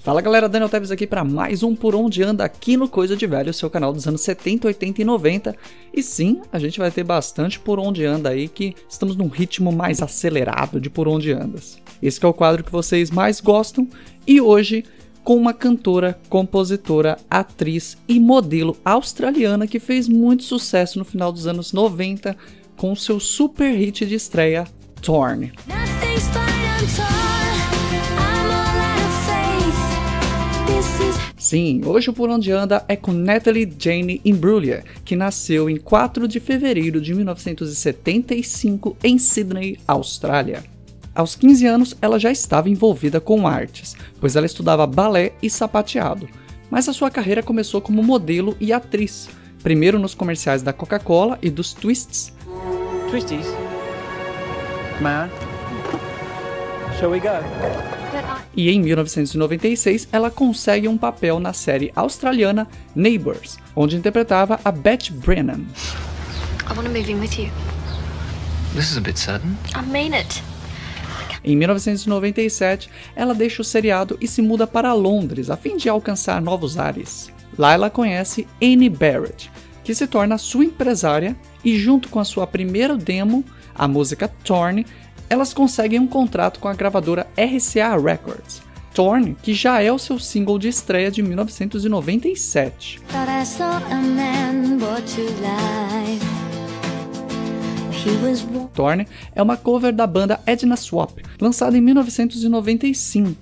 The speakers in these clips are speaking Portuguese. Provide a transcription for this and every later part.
Fala galera, Daniel Teves aqui para mais um Por Onde Anda aqui no Coisa de Velho, seu canal dos anos 70, 80 e 90. E sim, a gente vai ter bastante Por Onde Anda aí, que estamos num ritmo mais acelerado de Por Onde Andas. Esse que é o quadro que vocês mais gostam e hoje com uma cantora, compositora, atriz e modelo australiana que fez muito sucesso no final dos anos 90 com seu super hit de estreia, Torn. Sim, hoje o Por Onde Anda é com Natalie Jane Imbruglia, que nasceu em 4 de fevereiro de 1975 em Sydney, Austrália. Aos 15 anos, ela já estava envolvida com artes, pois ela estudava balé e sapateado, mas a sua carreira começou como modelo e atriz, primeiro nos comerciais da Coca-Cola e dos Twists. Twisties? Man? Shall we go? E em 1996, ela consegue um papel na série australiana Neighbours, onde interpretava a Beth Brennan. I want to move in with you. This is a bit sudden. I mean it. Em 1997, ela deixa o seriado e se muda para Londres, a fim de alcançar novos ares. Lá ela conhece Annie Barrett, que se torna sua empresária, e junto com a sua primeira demo, a música Torn, elas conseguem um contrato com a gravadora RCA Records. Torn, que já é o seu single de estreia de 1997. Torn é uma cover da banda Edna Swap, lançada em 1995.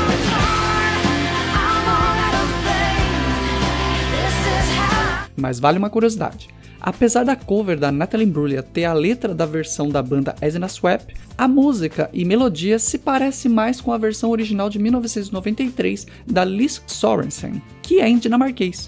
Mas vale uma curiosidade. Apesar da cover da Natalie Imbruglia ter a letra da versão da banda Edna Swap, a música e melodia se parece mais com a versão original de 1993 da Liz Sorensen, que é em dinamarquês.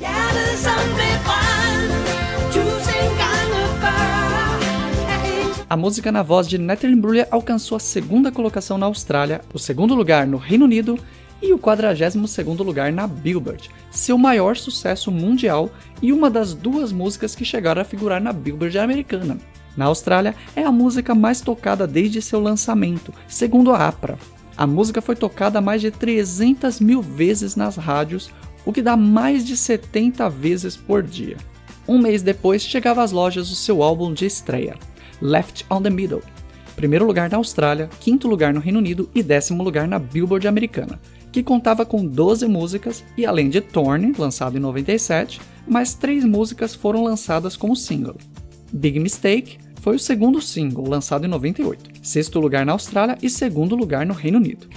A música na voz de Natalie Imbruglia alcançou a segunda colocação na Austrália, o segundo lugar no Reino Unido e o 42º lugar na Billboard, seu maior sucesso mundial e uma das duas músicas que chegaram a figurar na Billboard americana. Na Austrália, é a música mais tocada desde seu lançamento, segundo a APRA. A música foi tocada mais de 300 mil vezes nas rádios, o que dá mais de 70 vezes por dia. Um mês depois, chegava às lojas o seu álbum de estreia, Left on the Middle. Primeiro lugar na Austrália, quinto lugar no Reino Unido e 10º lugar na Billboard americana, que contava com 12 músicas e além de Torn, lançado em 97, mais 3 músicas foram lançadas como single. Big Mistake foi o segundo single, lançado em 98, sexto lugar na Austrália e segundo lugar no Reino Unido.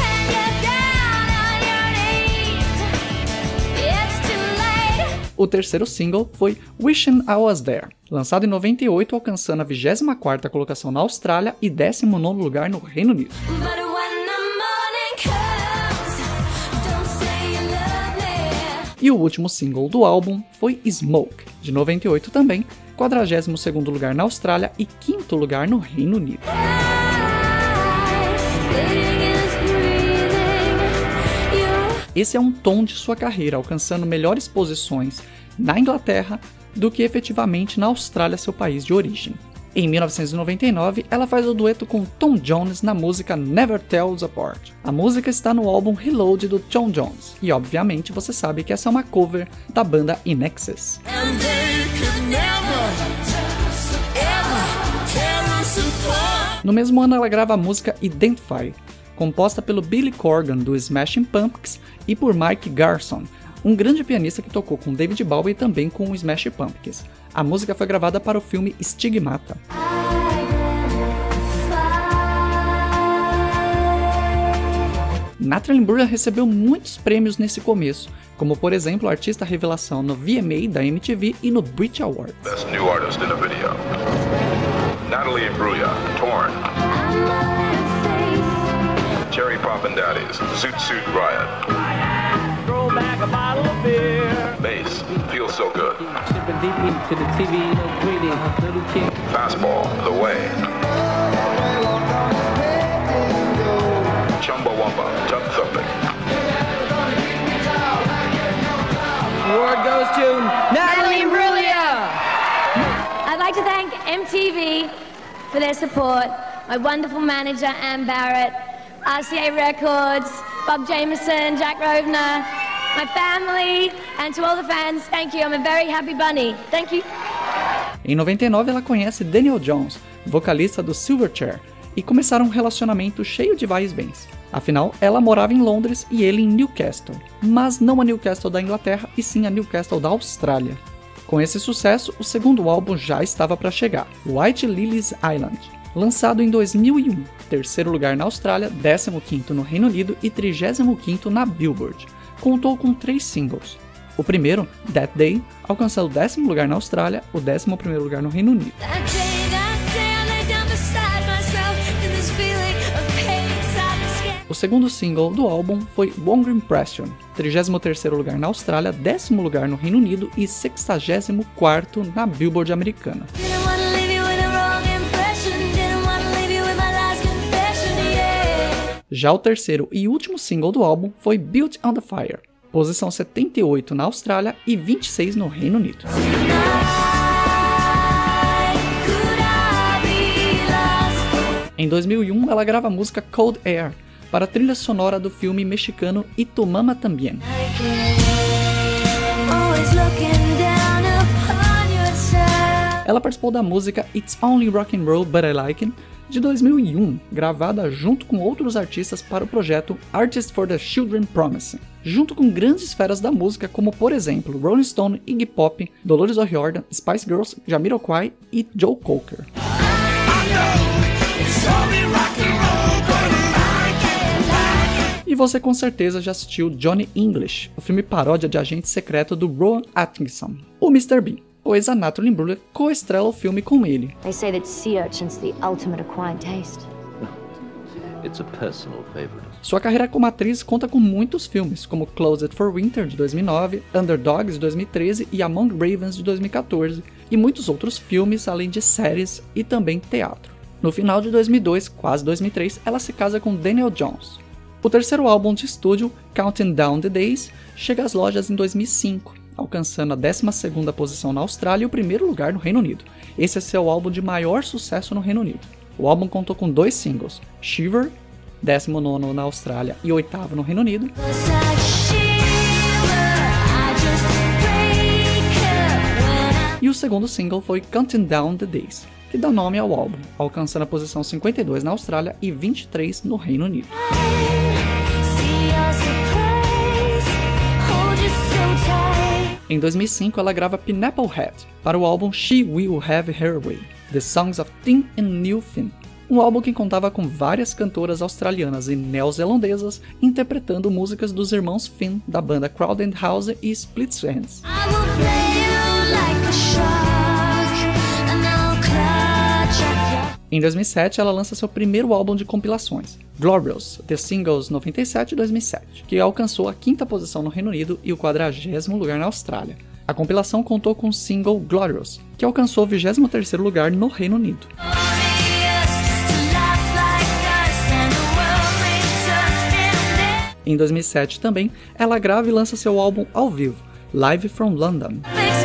O terceiro single foi Wishing I Was There, lançado em 98, alcançando a 24ª colocação na Austrália e 19º lugar no Reino Unido. E o último single do álbum foi Smoke, de 98 também, 42º lugar na Austrália e 5º lugar no Reino Unido. Esse é um tom de sua carreira, alcançando melhores posições na Inglaterra do que efetivamente na Austrália, seu país de origem. Em 1999, ela faz o dueto com Tom Jones na música Never Tell Us Apart. A música está no álbum Reload do Tom Jones, e obviamente você sabe que essa é uma cover da banda In Excess. No mesmo ano ela grava a música Identify, composta pelo Billy Corgan do Smashing Pumpkins e por Mike Garson, um grande pianista que tocou com David Bowie e também com o Smashing Pumpkins. A música foi gravada para o filme Stigmata. Natalie Imbruglia recebeu muitos prêmios nesse começo, como por exemplo artista revelação no VMA da MTV e no Brit Awards. Best new artist in a video. Natalie Imbruglia, Torn. Cherry Poppin' Daddies, Zoot Suit Riot. Throw back a bottle of beer. Bass, feels so good. Sipping deep into the TV, little kid. Fastball, The Way. Chumbawamba, Tub Thumping. Award goes to Natalie Imbruglia. I'd like to thank MTV for their support, my wonderful manager Ann Barrett, RCA Records, Bob Jameson, Jack Rovner, my family, and to all the fans, thank you. I'm a very happy bunny. Thank you. Em 99, ela conhece Daniel Johns, vocalista do Silverchair, e começaram um relacionamento cheio de vai e vens. Afinal, ela morava em Londres e ele em Newcastle, mas não a Newcastle da Inglaterra, e sim a Newcastle da Austrália. Com esse sucesso, o segundo álbum já estava para chegar, White Lilies Island, lançado em 2001, terceiro lugar na Austrália, 15º no Reino Unido e 35º na Billboard. Contou com 3 singles. O primeiro, That Day, alcançou o 10º lugar na Austrália, o 11º lugar no Reino Unido. O segundo single do álbum foi Wrong Impression, 33º lugar na Austrália, 10º lugar no Reino Unido e 64º na Billboard americana. Já o terceiro e último single do álbum foi Built on the Fire, posição 78 na Austrália e 26 no Reino Unido. Em 2001, ela grava a música Cold Air para a trilha sonora do filme mexicano Y Tu Mama También. Ela participou da música It's Only Rock and Roll But I Like It, de 2001, gravada junto com outros artistas para o projeto Artists for the Children Promising, junto com grandes feras da música como, por exemplo, Rolling Stone, Iggy Pop, Dolores O'Riordan, Spice Girls, Jamiroquai e Joe Cocker. E você com certeza já assistiu Johnny English, o filme paródia de agente secreto do Rowan Atkinson, o Mr. Bean, pois a Natalie Imbruglia co-estrela o filme com ele. They say that sea urchin's the ultimate equine taste. It's a personal favorite. Sua carreira como atriz conta com muitos filmes, como Closet for Winter, de 2009, Underdogs, de 2013 e Among Ravens, de 2014, e muitos outros filmes, além de séries e também teatro. No final de 2002, quase 2003, ela se casa com Daniel Johns. O terceiro álbum de estúdio, Counting Down the Days, chega às lojas em 2005, alcançando a 12ª posição na Austrália e o primeiro lugar no Reino Unido. Esse é seu álbum de maior sucesso no Reino Unido. O álbum contou com 2 singles, Shiver, 19º na Austrália e 8º no Reino Unido, e o segundo single foi Counting Down the Days, que dá nome ao álbum, alcançando a posição 52 na Austrália e 23 no Reino Unido. Em 2005, ela grava Pineapple Head para o álbum She Will Have Her Way, The Songs of Tim and Neil Finn, um álbum que contava com várias cantoras australianas e neozelandesas interpretando músicas dos irmãos Finn da banda Crowded House e Split Enz. Em 2007, ela lança seu primeiro álbum de compilações, Glorious, The Singles 97 e 2007, que alcançou a 5ª posição no Reino Unido e o 40º lugar na Austrália. A compilação contou com o single Glorious, que alcançou o 23º lugar no Reino Unido. Em 2007 também, ela grava e lança seu álbum ao vivo, Live from London.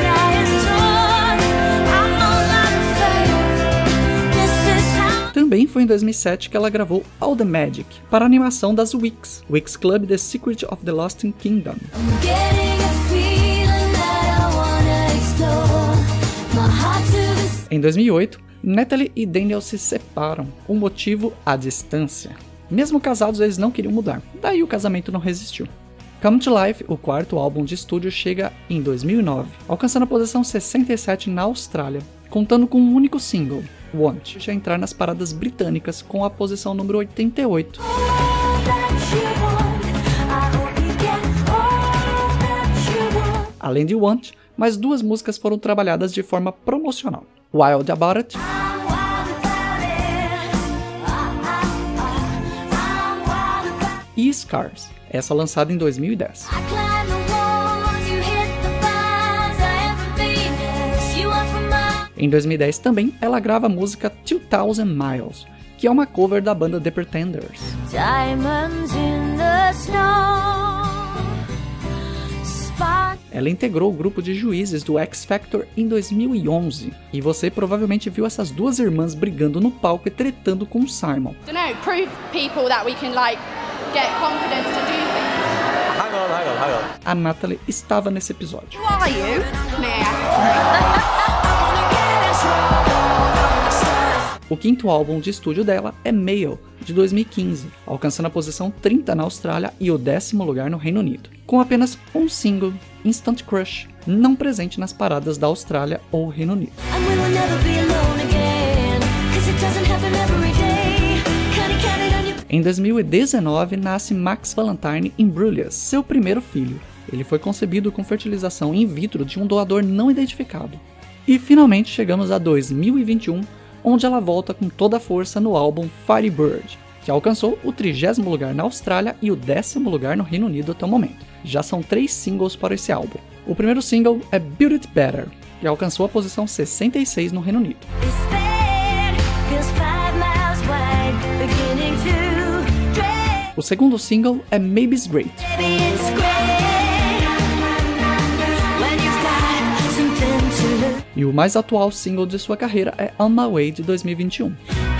Também foi em 2007 que ela gravou All the Magic para a animação das Wix Club The Secret of the Lost Kingdom. Em 2008, Natalie e Daniel se separam, o motivo a distância. Mesmo casados, eles não queriam mudar, daí o casamento não resistiu. Come to Life, o 4º álbum de estúdio, chega em 2009, alcançando a posição 67 na Austrália, contando com um único single, Want, a entrar nas paradas britânicas com a posição número 88. Além de Want, mais 2 músicas foram trabalhadas de forma promocional, Wild About It e Scars, essa lançada em 2010. Em 2010 também, ela grava a música 2000 Miles, que é uma cover da banda The Pretenders. Ela integrou o grupo de juízes do X Factor em 2011, e você provavelmente viu essas 2 irmãs brigando no palco e tretando com o Simon. Prove people that we can get confidence to do things. Hang on. A Natalie estava nesse episódio. Who are you? O quinto álbum de estúdio dela é Male, de 2015, alcançando a posição 30 na Austrália e o 10º lugar no Reino Unido, com apenas um single, Instant Crush, não presente nas paradas da Austrália ou Reino Unido. Em 2019, nasce Max Valentine Imbruglia, seu primeiro filho. Ele foi concebido com fertilização in vitro de um doador não identificado. E finalmente chegamos a 2021, onde ela volta com toda a força no álbum Firebird, que alcançou o 30º lugar na Austrália e o 10º lugar no Reino Unido até o momento. Já são 3 singles para esse álbum. O primeiro single é Build It Better, que alcançou a posição 66 no Reino Unido. O segundo single é Maybe's Great. E o mais atual single de sua carreira é On My Way, de 2021.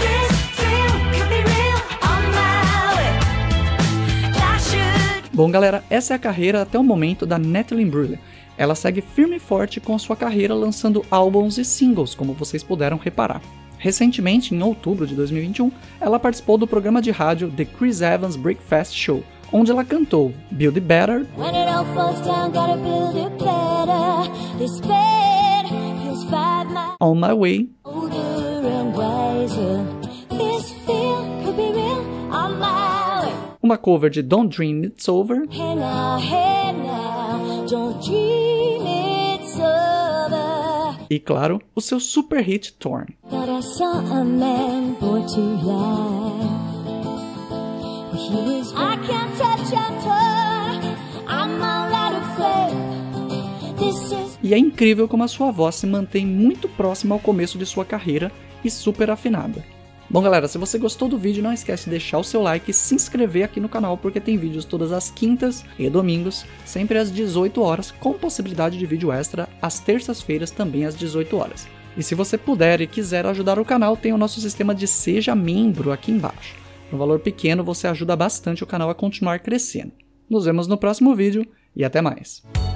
Bom galera, essa é a carreira até o momento da Natalie Imbruglia. Ela segue firme e forte com sua carreira lançando álbuns e singles, como vocês puderam reparar. Recentemente, em outubro de 2021, ela participou do programa de rádio The Chris Evans Breakfast Show, onde ela cantou Build It Better, On My Way, uma cover de Don't Dream It's Over, e claro, o seu super hit Torn. E é incrível como a sua voz se mantém muito próxima ao começo de sua carreira e super afinada. Bom galera, se você gostou do vídeo, não esquece de deixar o seu like e se inscrever aqui no canal, porque tem vídeos todas as quintas e domingos, sempre às 18 horas, com possibilidade de vídeo extra às terças-feiras também às 18 horas. E se você puder e quiser ajudar o canal, tem o nosso sistema de Seja Membro aqui embaixo. No valor pequeno você ajuda bastante o canal a continuar crescendo. Nos vemos no próximo vídeo e até mais!